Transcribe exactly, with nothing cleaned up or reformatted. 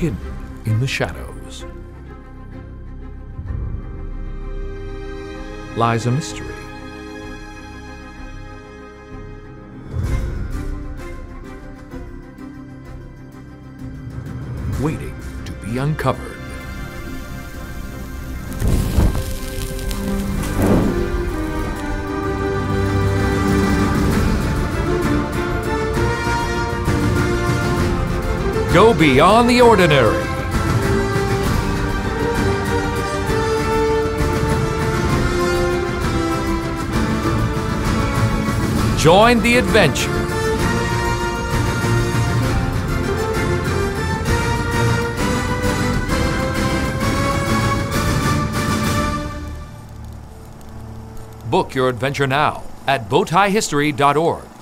hidden in the shadows lies a mystery. Waiting to be uncovered. Go beyond the ordinary. Join the adventure. Book your adventure now at bowtie history dot org.